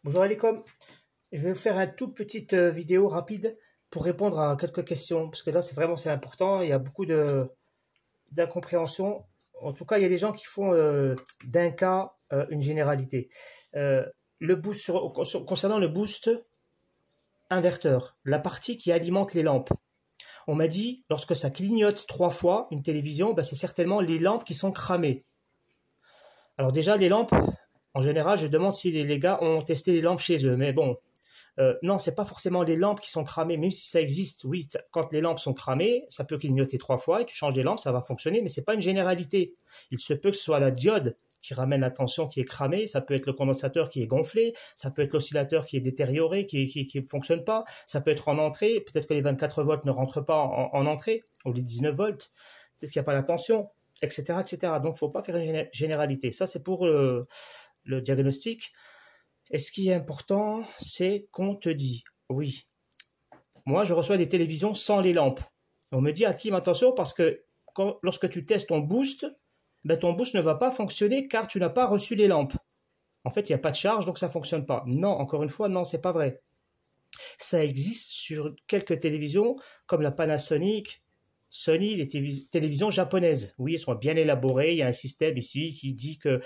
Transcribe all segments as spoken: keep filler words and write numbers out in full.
Bonjour Alicom, je vais vous faire une toute petite euh, vidéo rapide pour répondre à quelques questions, parce que là c'est vraiment c'est important, il y a beaucoup de d'incompréhension. En tout cas, il y a des gens qui font euh, d'un cas euh, une généralité. Euh, le boost sur- sur- concernant le boost inverteur, la partie qui alimente les lampes. On m'a dit, lorsque ça clignote trois fois une télévision, ben, c'est certainement les lampes qui sont cramées. Alors déjà, les lampes, en général, je demande si les, les gars ont testé les lampes chez eux. Mais bon, euh, non, c'est pas forcément les lampes qui sont cramées, même si ça existe. Oui, quand les lampes sont cramées, ça peut clignoter trois fois et tu changes les lampes, ça va fonctionner, mais c'est pas une généralité. Il se peut que ce soit la diode qui ramène la tension qui est cramée, ça peut être le condensateur qui est gonflé, ça peut être l'oscillateur qui est détérioré, qui qui, qui fonctionne pas, ça peut être en entrée, peut-être que les vingt-quatre volts ne rentrent pas en, en entrée, ou les dix-neuf volts, peut-être qu'il n'y a pas la tension, et cetera, et cetera. Donc, il ne faut pas faire une généralité. Ça, c'est pour euh, le diagnostic. Et ce qui est important, c'est qu'on te dit, oui, moi, je reçois des télévisions sans les lampes. On me dit, Hakim, attention, parce que quand, lorsque tu testes ton boost, ben, ton boost ne va pas fonctionner car tu n'as pas reçu les lampes. En fait, il n'y a pas de charge, donc ça ne fonctionne pas. Non, encore une fois, non, c'est pas vrai. Ça existe sur quelques télévisions, comme la Panasonic, Sony, les télévisions japonaises. Oui, elles sont bien élaborées. Il y a un système ici qui dit que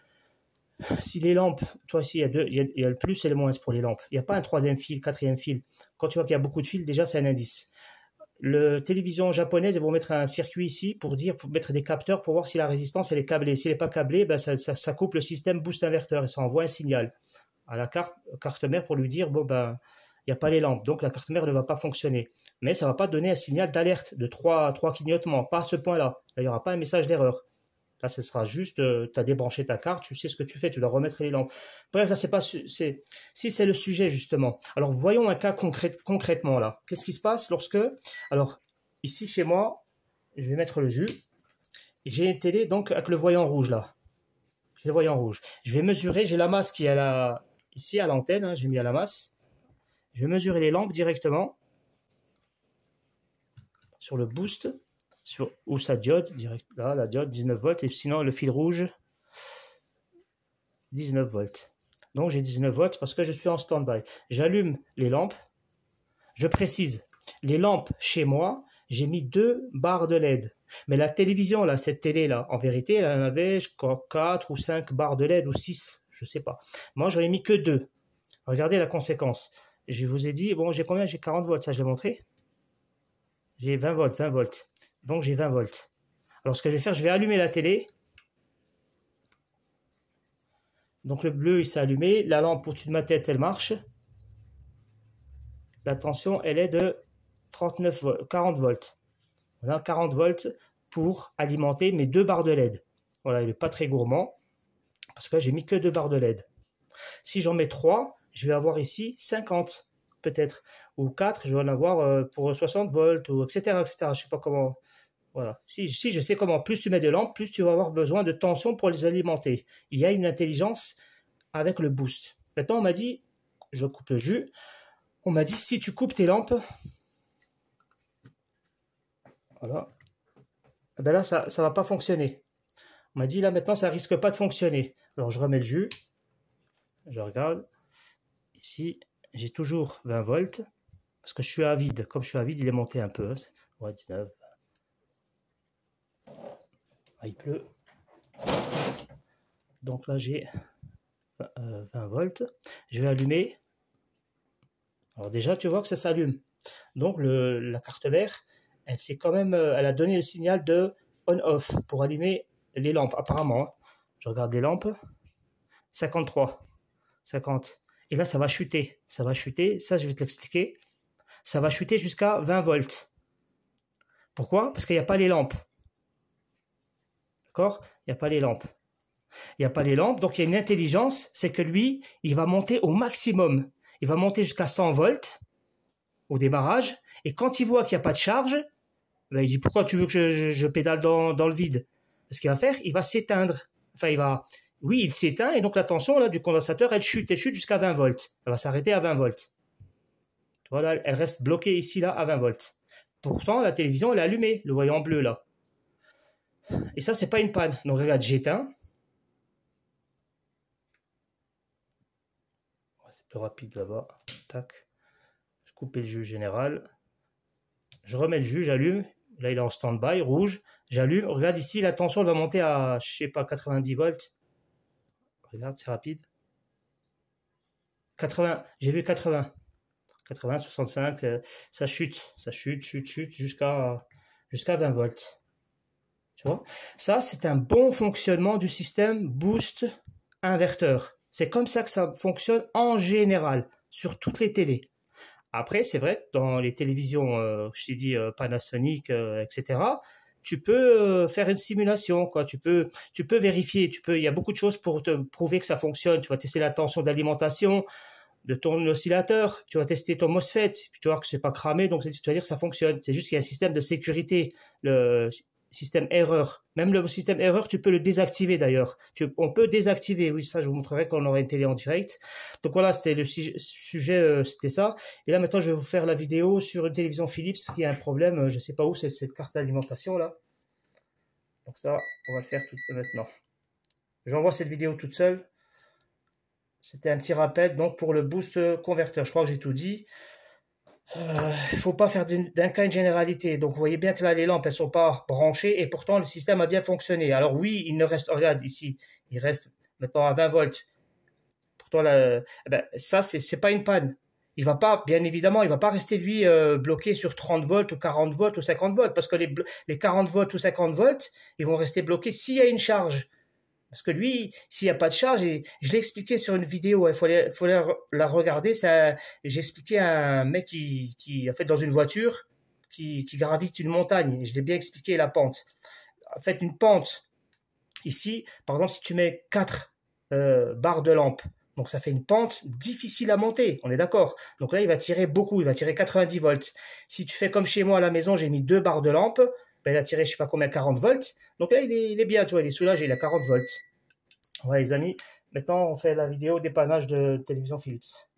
si les lampes, tu vois ici, il y a, deux, il y a, il y a le plus et le moins pour les lampes. Il n'y a pas un troisième fil, quatrième fil. Quand tu vois qu'il y a beaucoup de fils, déjà, c'est un indice. La télévision japonaise, ils vont mettre un circuit ici pour dire, pour mettre des capteurs pour voir si la résistance elle est câblée. Si elle n'est pas câblée, ben ça, ça, ça coupe le système boost inverteur et ça envoie un signal à la carte, carte mère pour lui dire bon ben il n'y a pas les lampes, donc la carte mère ne va pas fonctionner. Mais ça ne va pas donner un signal d'alerte de trois, trois clignotements, pas à ce point-là. Il n'y aura pas un message d'erreur. Là, ce sera juste, euh, tu as débranché ta carte, tu sais ce que tu fais, tu dois remettre les lampes. Bref, là, c'est pas, c'est, si c'est le sujet, justement. Alors, voyons un cas concret, concrètement, là. Qu'est-ce qui se passe lorsque, alors, ici, chez moi, je vais mettre le jus. J'ai une télé, donc, avec le voyant rouge, là. J'ai le voyant rouge. Je vais mesurer, j'ai la masse qui est à la, ici, à l'antenne, hein, j'ai mis à la masse. Je vais mesurer les lampes directement sur le boost. Sur, ou sa diode, direct, là, la diode, dix-neuf volts, et sinon le fil rouge, dix-neuf volts. Donc j'ai dix-neuf volts parce que je suis en stand-by. J'allume les lampes, je précise, les lampes chez moi, j'ai mis deux barres de L E D. Mais la télévision, là, cette télé-là, en vérité, elle en avait, je crois, quatre ou cinq barres de L E D, ou six, je sais pas. Moi, j'en ai mis que deux. Regardez la conséquence. Je vous ai dit, bon, j'ai combien? J'ai quarante volts, ça je l'ai montré. J'ai vingt volts, vingt volts. Donc j'ai vingt volts. Alors ce que je vais faire, je vais allumer la télé. Donc le bleu il s'est allumé, la lampe au-dessus de ma tête elle marche. La tension elle est de trente-neuf volts, quarante volts. Voilà, quarante volts pour alimenter mes deux barres de L E D. Voilà, il n'est pas très gourmand parce que j'ai mis que deux barres de L E D. Si j'en mets trois, je vais avoir ici cinquante peut-être, ou quatre, je vais en avoir pour soixante volts, ou et cetera, et cetera. Je ne sais pas comment. Voilà. Si, si je sais comment, plus tu mets de lampes, plus tu vas avoir besoin de tension pour les alimenter. Il y a une intelligence avec le boost. Maintenant, on m'a dit, je coupe le jus, on m'a dit, si tu coupes tes lampes, voilà, ben là, ça ne va pas fonctionner. On m'a dit, là, maintenant, ça risque pas de fonctionner. Alors, je remets le jus, je regarde, ici, j'ai toujours vingt volts, parce que je suis à vide. Comme je suis à vide, il est monté un peu. Ouais, dix-neuf. Ah, il pleut. Donc là, j'ai vingt volts. Je vais allumer. Alors déjà, tu vois que ça s'allume. Donc le, la carte mère, elle s'est quand même, elle a donné le signal de on-off pour allumer les lampes. Apparemment, je regarde les lampes. cinquante-trois, cinquante. Et là, ça va chuter. Ça va chuter. Ça, je vais te l'expliquer. Ça va chuter jusqu'à vingt volts. Pourquoi? Parce qu'il n'y a pas les lampes. D'accord? Il n'y a pas les lampes. Il n'y a pas les lampes, donc il y a une intelligence, c'est que lui, il va monter au maximum. Il va monter jusqu'à cent volts au démarrage, et quand il voit qu'il n'y a pas de charge, ben il dit pourquoi tu veux que je, je, je pédale dans, dans le vide? Ce qu'il va faire, il va s'éteindre. Enfin, il va, oui, il s'éteint, et donc la tension là, du condensateur, elle chute, elle chute jusqu'à vingt volts. Elle va s'arrêter à vingt volts. Voilà, elle reste bloquée ici, là, à vingt volts. Pourtant, la télévision, elle est allumée, le voyant bleu là. Et ça, c'est pas une panne. Donc regarde, j'éteins. C'est plus rapide là-bas. Tac. Je coupe le jus général. Je remets le jus, j'allume. Là, il est en stand-by, rouge. J'allume. Regarde ici, la tension va monter à, je sais pas, quatre-vingt-dix volts. Regarde, c'est rapide. quatre-vingts, j'ai vu quatre-vingts. quatre-vingts, soixante-cinq, ça chute. Ça chute, chute, chute jusqu'à jusqu'à vingt volts. Tu vois? Ça, c'est un bon fonctionnement du système boost inverteur. C'est comme ça que ça fonctionne en général, sur toutes les télés. Après, c'est vrai que dans les télévisions, euh, je t'ai dit euh, Panasonic, euh, et cetera, tu peux euh, faire une simulation, quoi. Tu peux, tu peux vérifier, tu peux, il y a beaucoup de choses pour te prouver que ça fonctionne. Tu vas tester la tension d'alimentation de ton oscillateur, tu vas tester ton MOSFET, puis tu vas voir que c'est pas cramé, donc tu vas dire que ça fonctionne. C'est juste qu'il y a un système de sécurité, le système erreur. Même le système erreur, tu peux le désactiver d'ailleurs. On peut désactiver, oui, ça je vous montrerai quand on aura une télé en direct. Donc voilà, c'était le sujet, euh, c'était ça. Et là maintenant, je vais vous faire la vidéo sur une télévision Philips qui a un problème, je sais pas où, c'est cette carte d'alimentation là. Donc ça, on va le faire tout maintenant. J'envoie cette vidéo toute seule. C'était un petit rappel donc pour le boost converteur. Je crois que j'ai tout dit. Il euh, ne faut pas faire d'un cas une généralité. Donc, vous voyez bien que là, les lampes, elles ne sont pas branchées et pourtant, le système a bien fonctionné. Alors oui, il ne reste, regarde ici, il reste maintenant à vingt volts. Pourtant, là, eh ben, ça, ce n'est pas une panne. Il va pas, bien évidemment, il ne va pas rester, lui, euh, bloqué sur trente volts ou quarante volts ou cinquante volts parce que les, les quarante volts ou cinquante volts, ils vont rester bloqués s'il y a une charge. Parce que lui, s'il n'y a pas de charge, et je l'ai expliqué sur une vidéo, il faut, faut la regarder, j'ai expliqué à un mec qui, qui, en fait, dans une voiture, qui, qui gravite une montagne, et je l'ai bien expliqué la pente. En fait, une pente, ici, par exemple, si tu mets quatre euh, barres de lampe, donc ça fait une pente difficile à monter, on est d'accord. Donc là, il va tirer beaucoup, il va tirer quatre-vingt-dix volts. Si tu fais comme chez moi à la maison, j'ai mis deux barres de lampe, ben, il a tiré je ne sais pas combien, quarante volts. Donc là, il est, il est bien, tu vois, il est soulagé, il a quarante volts. Ouais, les amis, maintenant, on fait la vidéo dépannage de télévision Philips.